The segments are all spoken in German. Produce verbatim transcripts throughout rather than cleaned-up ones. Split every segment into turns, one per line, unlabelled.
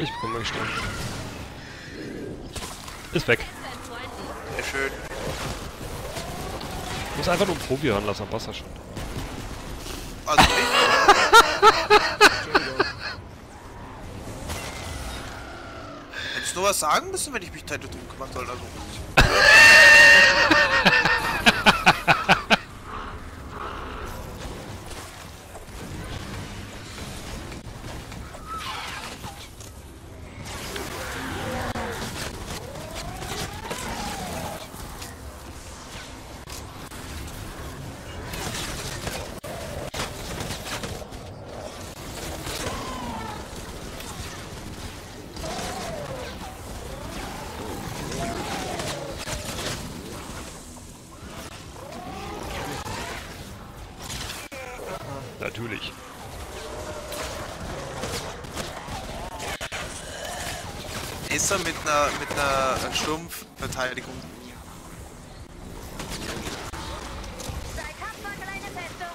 Ich bekomme euch Stern. Ist weg.
Sehr schön.
Ich muss einfach nur einen Probi ran lassen, passt das schon.
Also nicht? Hättest du nur was sagen müssen, wenn ich mich Zeit drum kümmern soll, also.
Natürlich.
Ist er mit einer mit einer Sturmverteidigung?
Sei tapfer, kleine Festung.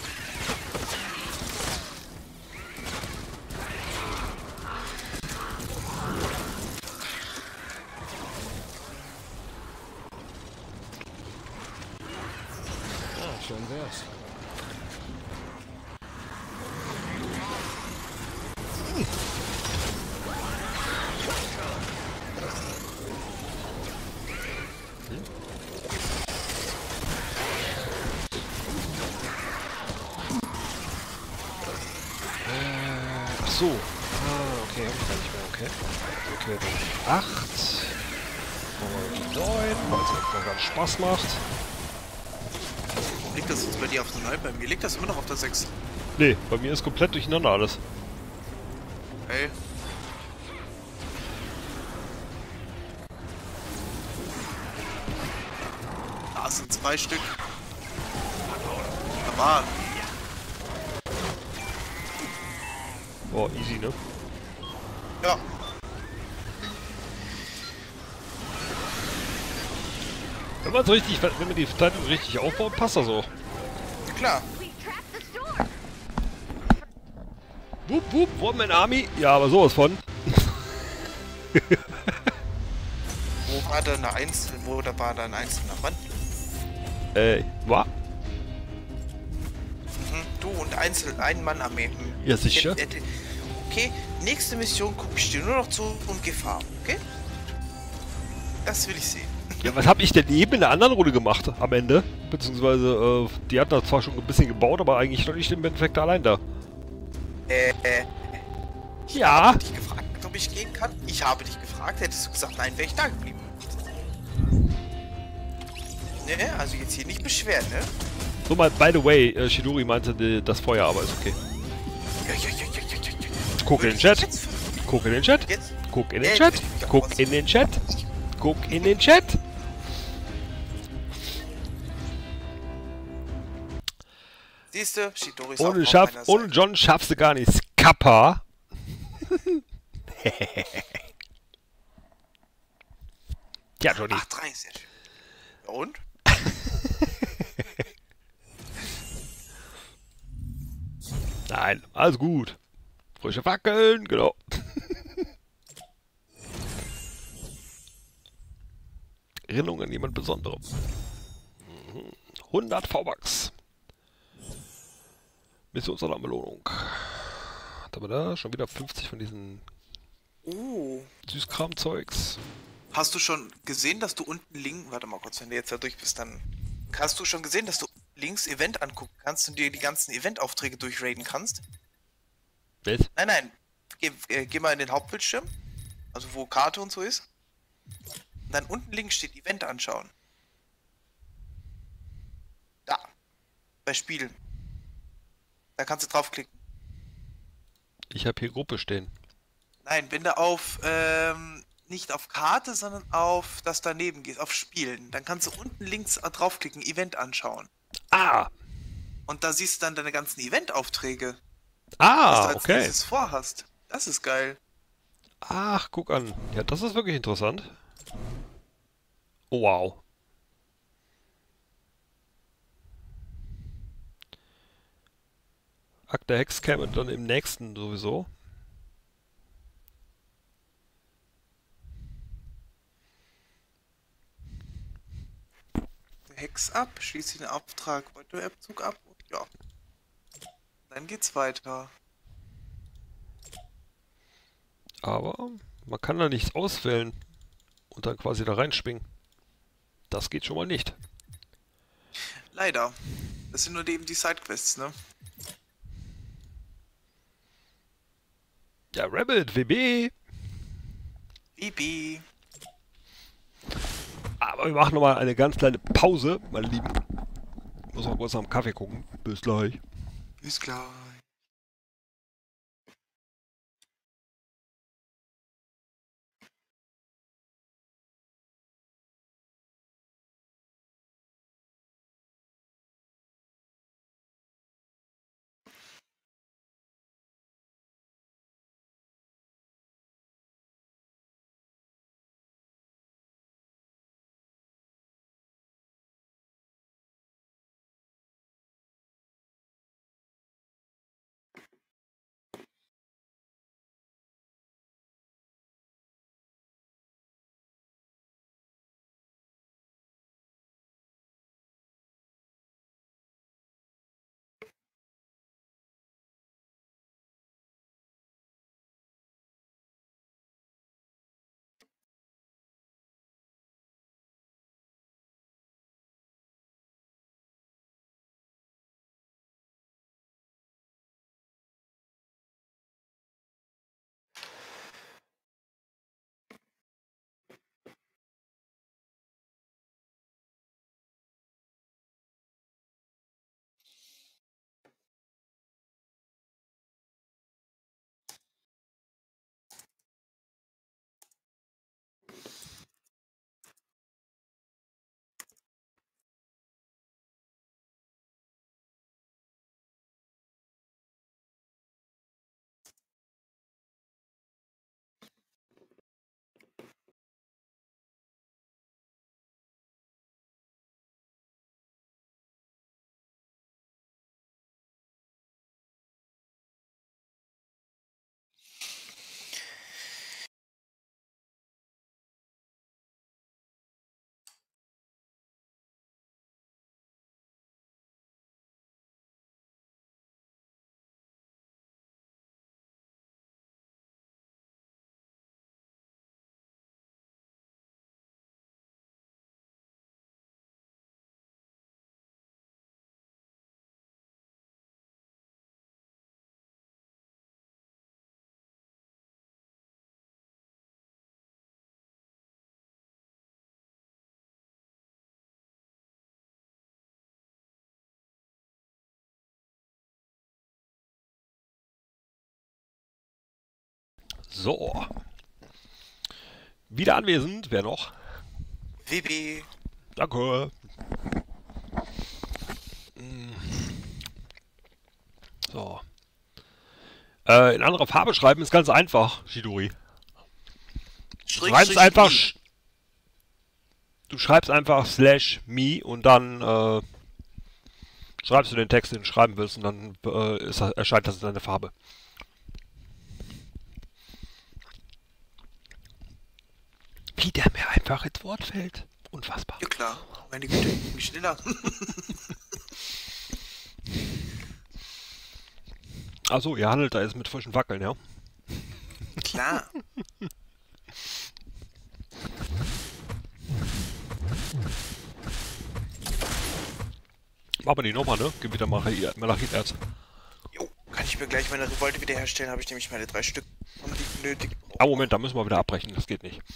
Ah, schön wär's.
Ach so. Ah, okay, hab ich gar nicht mehr, okay. Okay, dann acht. neun, weil es einfach ganz Spaß macht.
Liegt das jetzt bei dir auf der neun? Bei mir liegt das immer noch auf der sechs.
Nee, bei mir ist komplett durcheinander alles.
Hey. Da sind zwei Stück. Da waren.
Oh, easy, ne?
Ja.
Wenn man es richtig, wenn man die Verteidigung richtig aufbaut, passt das so.
Klar.
We trapped the storm.
Wupp, wupp, One Man Army. Ja, aber sowas von.
Wo war da eine Einzel... Wo da war da ein einzelner Mann?
Äh, wa?
Hm, du und Einzel... Ein-Mann-Armee. Hm.
Ja, sicher.
Äh, äh, Okay, nächste Mission gucke ich dir nur noch zu und Gefahr. Okay? Das will ich sehen.
Ja, was habe ich denn eben in der anderen Runde gemacht am Ende? Beziehungsweise, äh, die hat da zwar schon ein bisschen gebaut, aber eigentlich noch nicht im Endeffekt allein da.
Äh, äh. Ich
Ja.
habe dich gefragt, ob ich gehen kann. Ich habe dich gefragt, hättest du gesagt, nein, wäre ich da geblieben. Ne, also jetzt hier nicht beschweren, ne?
So mal, by the way, äh, Shidori meinte die, das Feuer, aber ist okay.
Ja, ja, ja, ja, ja, ja, ja.
Guck in den Chat. Guck in den Chat.
Jetzt?
Guck in den
Äh,
Chat.
ich bin
Guck
raus.
in den Chat. Guck in den Chat.
Siehst du, Shidori ist
Ohne,
auf
Schaff,
meiner
ohne
Seite.
John schaffst du gar nichts. Kappa. Ja, Johnny.
Ach, drei, sehr schön. Ja, und?
Nein, alles gut. Frische Fackeln, genau. Erinnerung an jemand Besonderem. Mhm. hundert V-Bucks. Missionsalarmbelohnung. Was haben wir da? Schon wieder fünfzig von diesen
Oh.
Süßkram-Zeugs.
Hast du schon gesehen, dass du unten links... Warte mal kurz, wenn du jetzt da durch bist, dann... Hast du schon gesehen, dass du links Event angucken kannst und dir die ganzen Event-Aufträge durchraiden kannst?
Was?
Nein, nein. Geh, äh, geh mal in den Hauptbildschirm. Also wo Karte und so ist. Und dann unten links steht Event anschauen. Da. Bei Spielen. Da kannst du draufklicken.
Ich habe hier Gruppe stehen.
Nein, wenn du auf, ähm, nicht auf Karte, sondern auf das daneben gehst, auf Spielen, dann kannst du unten links draufklicken, Event anschauen.
Ah!
Und da siehst du dann deine ganzen Event-Aufträge, was
Ah,
du als
okay.
nächstes vorhast. Das ist geil.
Ach, guck an. Ja, das ist wirklich interessant. Oh, wow. Akt der Hex käme dann im nächsten sowieso.
X ab, schließe den Auftrag Beuteabzug ab und ja. Dann geht's weiter.
Aber man kann da nichts auswählen und dann quasi da reinspringen. Das geht schon mal nicht.
Leider. Das sind nur eben die Sidequests, ne?
Ja, Rabbit, W B.
Bibi.
Aber wir machen nochmal eine ganz kleine Pause, meine Lieben. Muss mal kurz nach dem Kaffee gucken. Bis gleich.
Bis gleich.
So. Wieder anwesend. Wer noch?
W B.
Danke. So. Äh, in anderer Farbe schreiben ist ganz einfach, Shidori. Du schreibst einfach... Sch du schreibst einfach slash me und dann äh, schreibst du den Text, den du schreiben willst und dann äh, ist, erscheint das in deiner Farbe. Wie der mir einfach ins Wort fällt. Unfassbar.
Ja klar, meine Güte, wie schneller.
Achso, ihr handelt da jetzt mit frischen Wackeln, ja?
Klar.
Machen wir die nochmal, ne? Gib wieder Malachiterz.
Jo, kann ich mir gleich meine Revolte wiederherstellen, habe ich nämlich meine drei Stück nötig.
Ah, Moment, da müssen wir wieder abbrechen, das geht nicht.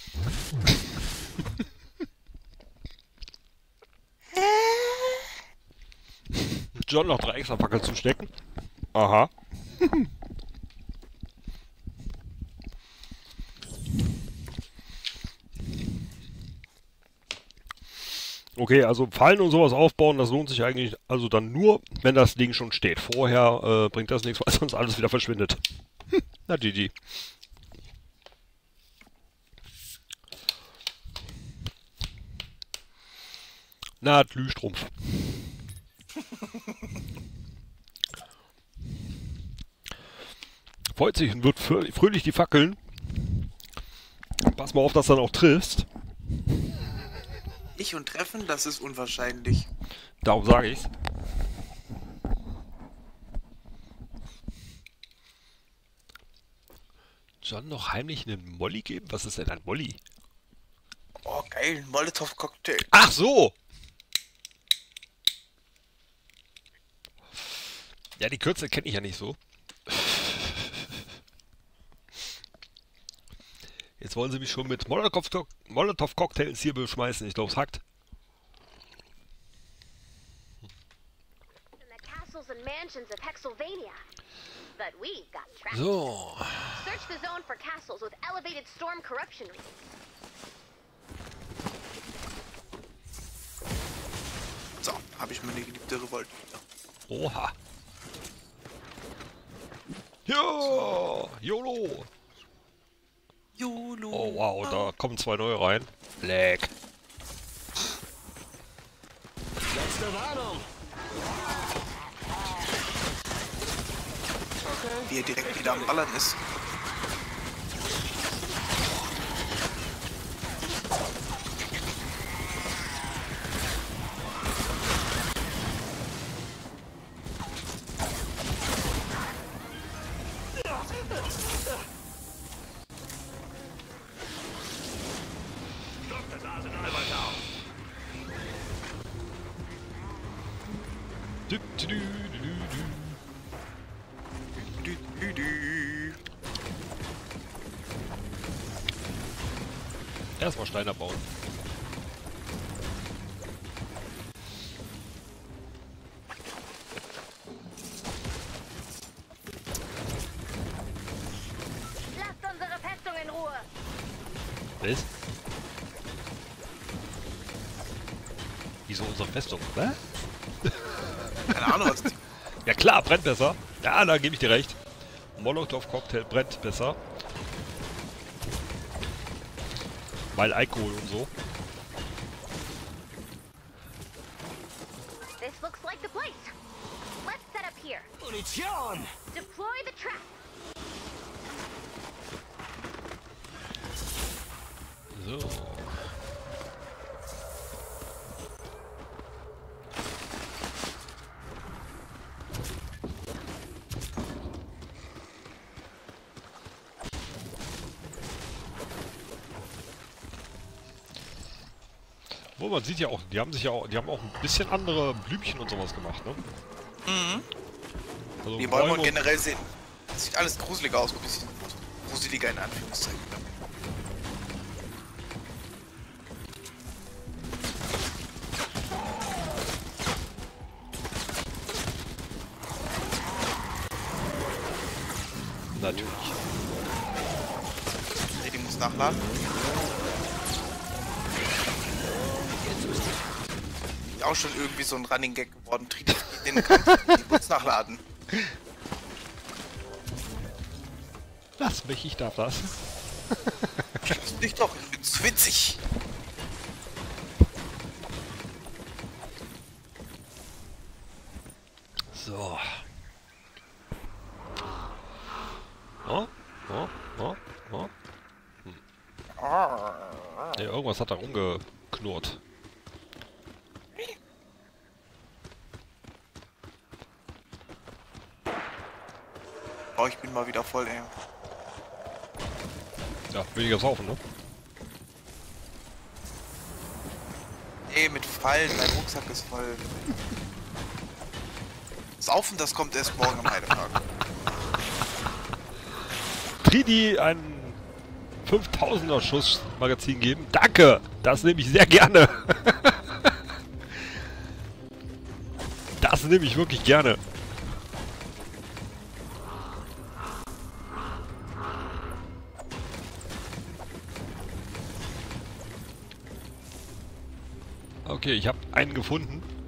John noch drei extra Fackeln zu stecken. Aha. Okay, also Fallen und sowas aufbauen, das lohnt sich eigentlich also dann nur, wenn das Ding schon steht. Vorher äh, bringt das nichts, weil sonst alles wieder verschwindet. Na, G G. Na, Glühstrumpf. Freut sich und wird fröhlich die Fackeln. Pass mal auf, dass du dann auch triffst.
Ich und treffen, das ist unwahrscheinlich.
Darum sage ich's. John noch heimlich einen Molly geben? Was ist denn ein Molly?
Oh, geil, ein Molotow-Cocktail.
Ach so! Ja, die Kürze kenne ich ja nicht so. Jetzt wollen sie mich schon mit Molotow-Cocktails hier beschmeißen. Ich glaube, es hackt.
In the castles and mansions of Hexylvania. But we've got traps.
So.
Search the zone for castles with elevated storm corruption rates.
So, habe ich meine geliebte Revolte wieder.
Oha. Ja, YOLO.
YOLO.
Oh wow, da kommen zwei neue rein. Leck.
Letzte Warnung.
Wie er direkt wieder am Ballern ist.
Du, du, du, du, du.
Dü, dü, dü.
Erstmal Steine bauen.
Lasst unsere Festung in Ruhe.
Was? Wieso unsere Festung? Hä?
Keine Ahnung, was die...
Ja klar, brennt besser. Ja, da gebe ich dir recht. Molotow-Cocktail brennt besser. Weil Alkohol und so.
This looks like the place. Let's set up here.
Munition!
Deploy the trap.
So. Wo man sieht ja auch, die haben sich ja auch, die haben auch ein bisschen andere Blümchen und sowas gemacht, ne?
Mhm.
Also
Die Bäume und
und-
generell sehen... Das sieht alles gruseliger aus, ein bisschen. Also, gruseliger in Anführungszeichen.
Natürlich.
Nee, die muss nachladen. Ist auch schon irgendwie so ein Running Gag geworden. Tritt den Kampf, die muss nachladen.
Lass mich, ich darf das.
Lass dich doch, ich find's witzig.
So. Oh, oh, oh, oh. Hm. Ja, irgendwas hat da rumgeknurrt.
Oh, ich bin mal wieder voll, ey.
Ja, weniger saufen, ne?
Ey, mit Fallen, mein Rucksack ist voll. Saufen, das kommt erst morgen am Heidepark.
Tridi ein fünftausender Schuss Magazin geben. Danke! Das nehme ich sehr gerne. Das nehme ich wirklich gerne. Okay, ich habe einen gefunden.